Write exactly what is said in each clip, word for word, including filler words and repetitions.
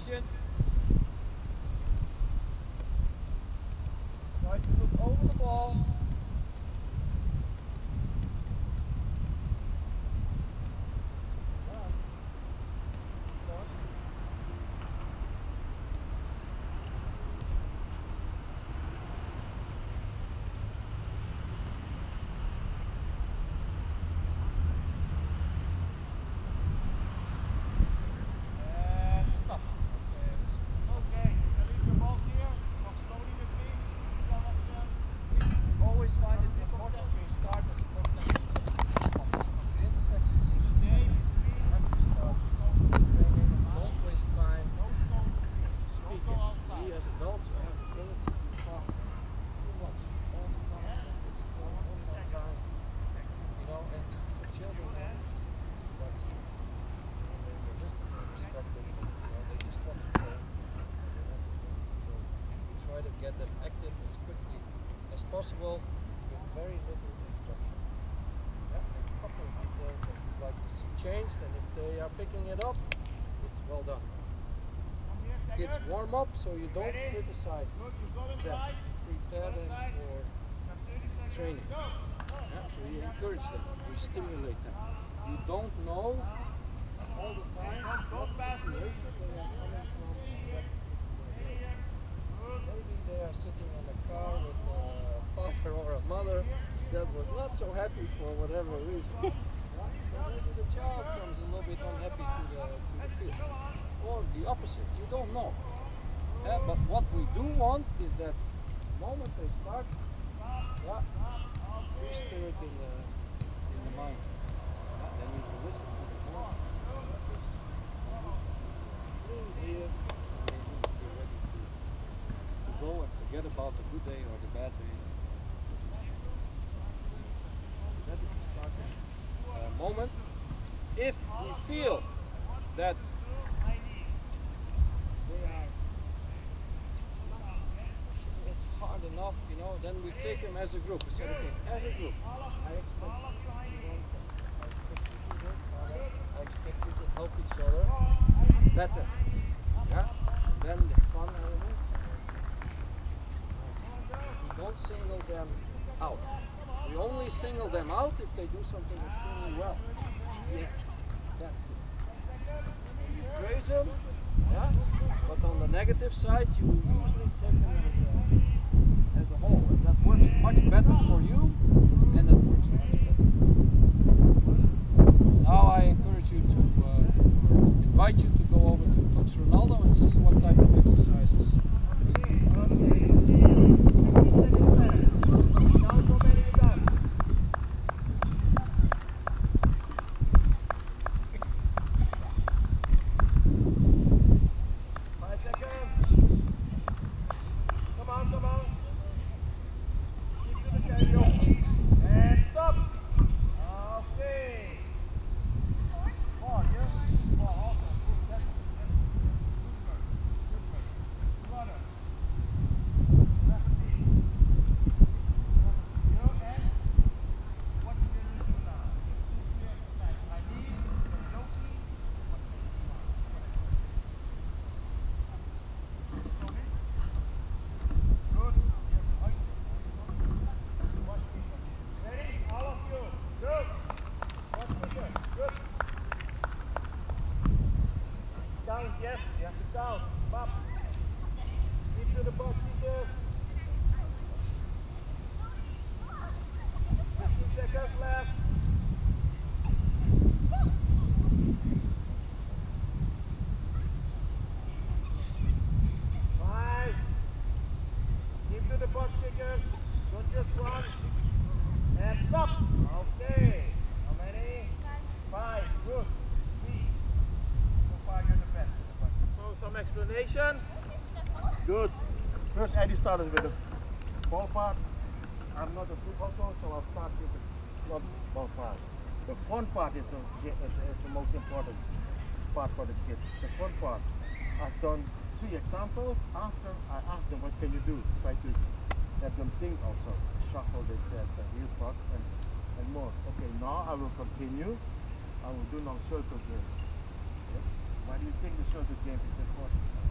position. Try to look over the ball. Get them active as quickly as possible with very little instruction. Yeah, there's a couple of details that you'd like to see changed, and if they are picking it up, it's well done. It's warm up, so you don't criticize them. Prepare them for training. Yeah, so you encourage them, you stimulate them. You don't know all the time what situation they are coming from. Maybe they are sitting in a car with a father or a mother that was not so happy for whatever reason. So maybe the child comes a little bit unhappy to the, to the field. Or the opposite, you don't know. Yeah, but what we do want is that the moment they start, yeah, free spirit in the, in the mind. Yeah, they need to listen to the voice. Here, go and forget about the good day or the bad day. Ready to start a moment. If we feel that they are it's hard enough, you know, then we take them as a group. We say, okay, as a group, I expect you to work harder. I expect you to help each other better. Yeah? Then the fun elements. Don't single them out. We only single them out if they do something extremely well. Yes, that's it. You praise them, yeah, but on the negative side, you usually take them as a, as a whole, and that works much better for you, and it works much better. Now I encourage you to uh, invite you to go over to Coach Renaldo and see what type of exercises. Yes, you have to down. Up. Into the box, teachers. fifteen seconds left. Five. Into the box, teachers. Don't just run. And stop. Okay. How many? Five. Good. Three. So far, you're the best. Some explanation. Good. First, Eddie started with the ball part. I'm not a football coach, so I'll start with the not ball part. The fun part is, a, is, is the most important part for the kids. The fun part. I've done three examples. After I asked them, what can you do? Try to let them think also. Shuffle, they said, the heel part and, and more. Okay, now I will continue. I will do now circle games. Why do you think the circle games is important?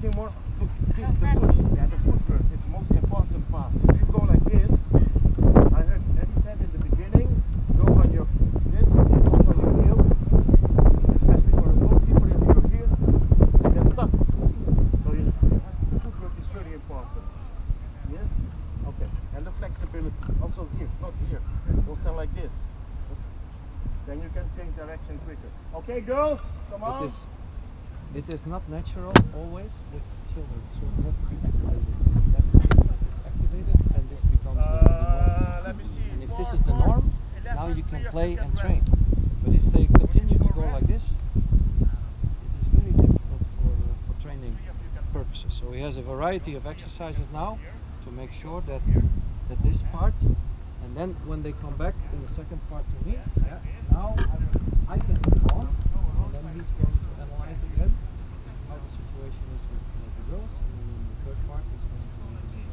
anything more? Look, this, the foot. Yeah, the footwork is the most important part. If you go like this, I heard Eddie said in the beginning, go on your this, not on your heel, especially for a goalkeeper. If you're here, you get stuck. So you, the footwork is very important. Yes. Okay. And the flexibility also here, not here. Go stand like this. Then you can change direction quicker. Okay, girls, come on. It is, it is not natural always with children, so it has to be activated. That is activated, and this becomes Uh, the, the norm. let me see. And if Four, this is the four, norm, eleven, now you can three, play you can and rest. train. But if they continue to go like this, it is very difficult for, uh, for training purposes. So he has a variety of exercises now to make sure that, that this part, and then when they come back in the second part to me, yeah, now I can move on, and then he's going to analyze again how the situation is with, with the girls, and then in the third part is going to be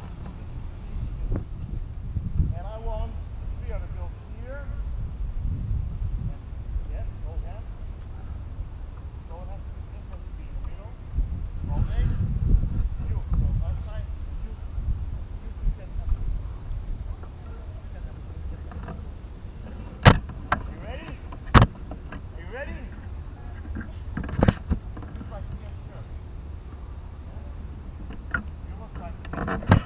And I want three other girls here. And yes, hold hands. So it has to, this has to be in the middle. Always. You go outside. You, you, you can have it. You can have it. You ready? Are you ready? You try to get sure. You will try to get sure.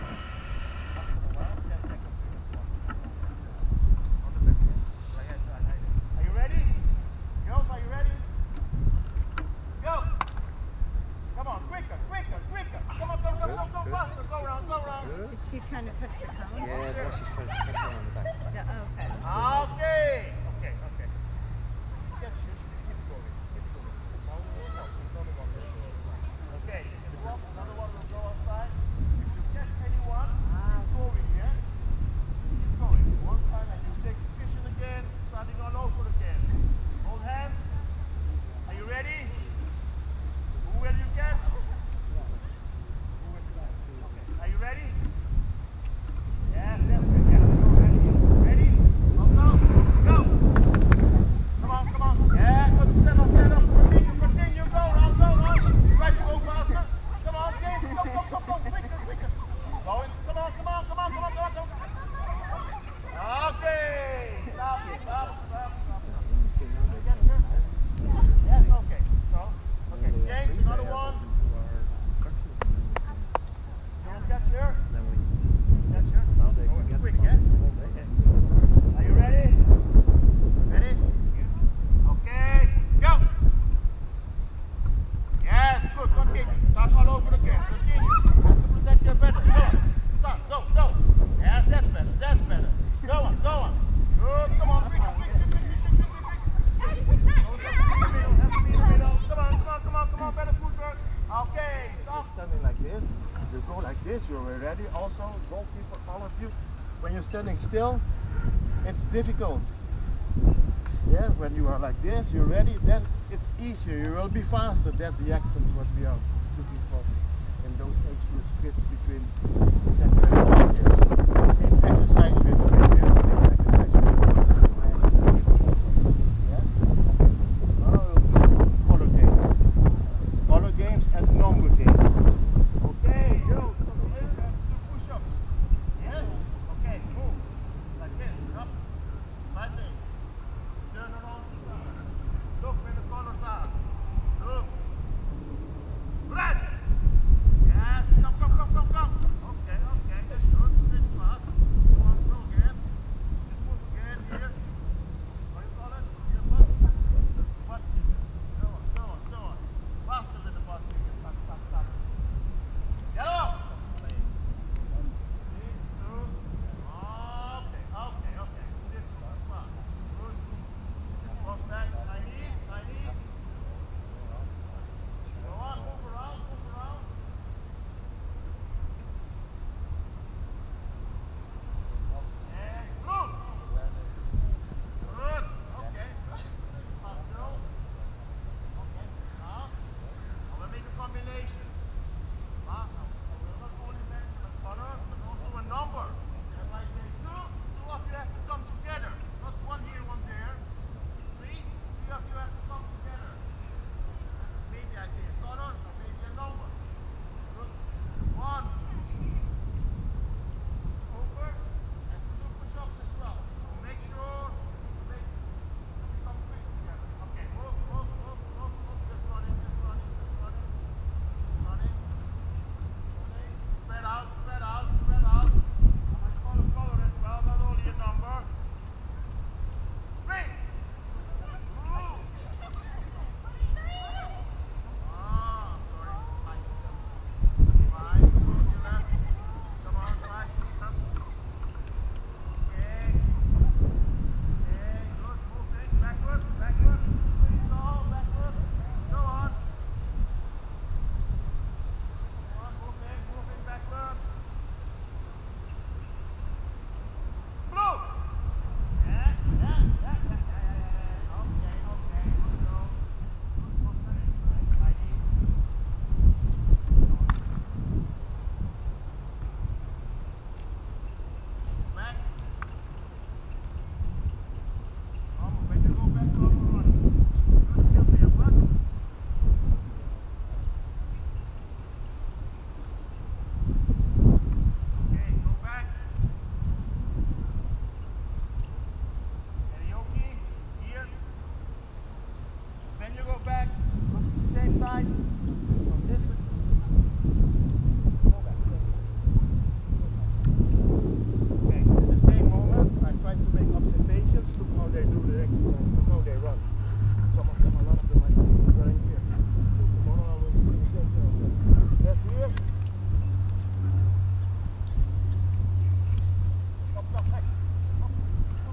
Are you ready? Girls, are you ready? Go! Come on, quicker, quicker, quicker! Come on, go, go, go, go faster! Go around, go around! Is she trying to touch the cone? yeah, now she's trying to touch her on the back. Yeah, oh, okay. Okay! Okay, okay. Get you. Keep it going. Keep it going. Now we'll stop. Another one will go outside. Okay, you walk, another one will go outside. If you catch anyone, keep going, yeah? Keep going. One time and you take position again, starting all over again. Hold hands. Are you ready? Who will you catch? Who will you catch? Okay. Are you ready? Yes, that's it. Yeah, go ready. Ready? Also, go. Come on, come on. Yeah, good. Stand up, stand up. Continue, continue. Go round, go round. Try to go faster. Come on, James. Go, go, go, go. Quicker, quicker. Going. Come on, come on, come on, come on, come on, come on. Okay. Stop, stop, stop, stop. Yes, okay. So, okay. James, another one. You want to catch here? Catch here? Now they Go forget quick, about yeah? the whole day. Okay. Are you ready? Ready? Okay, go! Yes, good, continue. Start all over again. Continue. You have to protect your better. Go on. Start, go, go. Yes, that's better, that's better. Go on, go on. Good, come on, quick, quick, quick, quick, quick, quick, quick. Don't have to be in the middle, have to be in the middle. Come on, come on, come on, come on, better footwork. Okay, stop. Standing like this. You go like this, you're ready. Also, goalkeeper, all of you. When you're standing still, it's difficult. Yeah, when you are like this, you're ready, then it's easier, you will be faster. That's the accent what we are looking for in those age groups, kids between ten and twelve years. Same exercise with the same exercise with my kids also. Yeah? Okay. Now we'll do color games. Color games and number games. Okay, yo, so the way we have to do push-ups. Yes? Okay, move. Like this, up, sideways. Turn around. Look where the colors are. Look. Red. Yes. Come, come, come, come, come. Okay, okay. That's good. Pretty fast. Come on, go again. side. From this go back. Okay, at the same moment I try to make observations. Look how they do the exercise, look how they run. Some of them, a lot of them I think running here. So tomorrow I will pay attention of them. Left here. Stop, stop, hey. Stop, stop.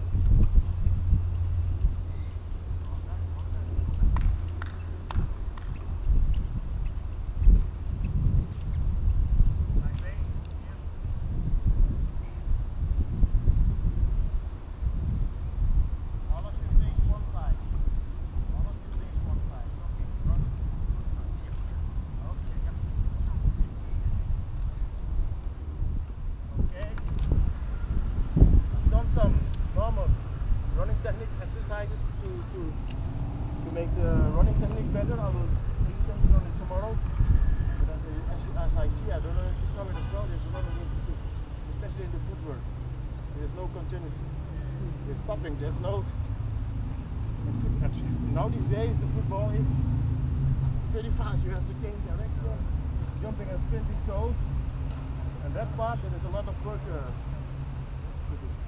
Exercises to, to, to make the running technique better. I will pay attention on it tomorrow. But as, as, as I see, I don't know if you saw it as well, there's a lot of things to do, especially in the footwork. There's no continuity. There's stopping, there's no... Now these days the football is very fast, you have to change direction, jumping and sprinting so. And that part, there is a lot of work uh, to do.